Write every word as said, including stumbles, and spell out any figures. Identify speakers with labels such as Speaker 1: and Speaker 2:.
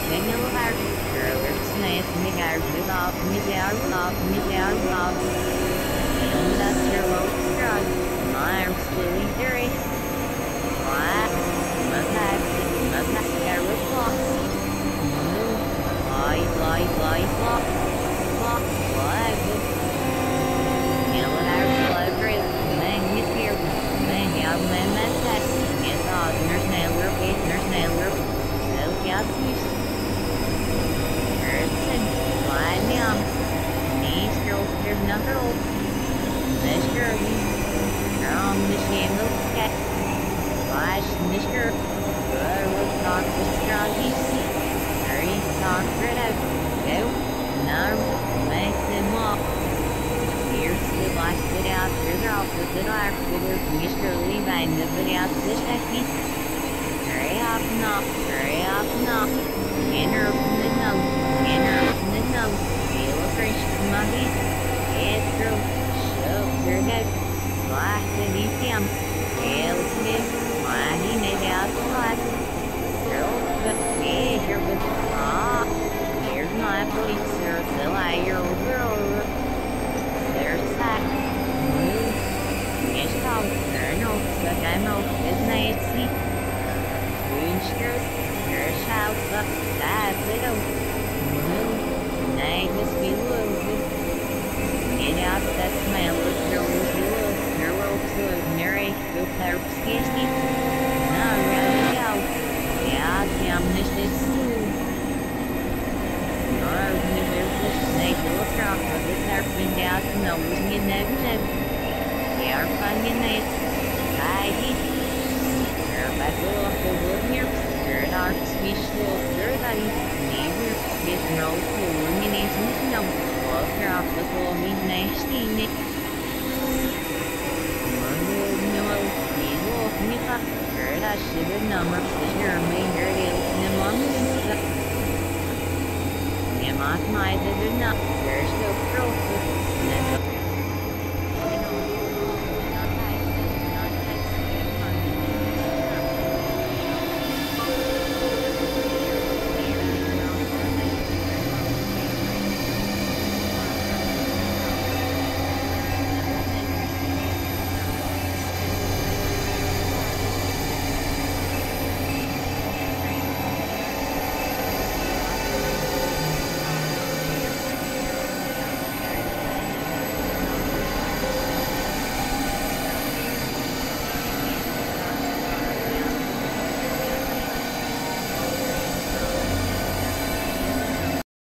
Speaker 1: Daniel Hart, Robert Smith, Miguel Rudolph, Miguel Rudolph, Miguel Rudolph, Industrial Road, Myers, Willie Theory, Black, Mughat, Mughat, Eric Floss, Light, Light, Light, Flock, Flock, Flag, Yellow Hart, Celebrate, Magnifier, Mangal, Manmetas, Yes, Nurse Nailer, Page, Nurse Nailer, Self-Yasus, Ertson, Fly Down, Knees, Girl, There's Number Old, Mister From the Shamble, Cat, Flash, Mister Good, Wood, Talk, Stroggies, Hurry, Talk, Red Out, Go, Now, Make them walk. Here's the last bit out, here's our opposite the dark, with Mister Levi, the bit out, this technique. Hurry up, knock, hurry up, knock. Enter from the nose, enter from the nose. Feel a fresh monkey. Get through, shove your head. Slash the lithium. Hail Smith, sliding it out the glass. Girl, but yeah, you're good. Ah, here's my police, sir, so I, you're over. There's that. Move. Yes, Tom. There no, suck I know. It's nice, see. Boonsters. There's house up. That's it. Move. Night must be losing. Get out that smell. Look, there will be loose. There will be ordinary. Go carp skisty. Now, ready to go. Yeah, I'm this is soon. They do a crop of the carpet out and nose in negative. They are finding it. Tidy. They're back off the wood here. They're not special. They're that neighbor. Get no fool. And you need to know. Well, crop the whole midnight steam it. One would know. He's off me. They're that sugar number. They're made her ill. And the mom is the Not my, they're not. There's no growth.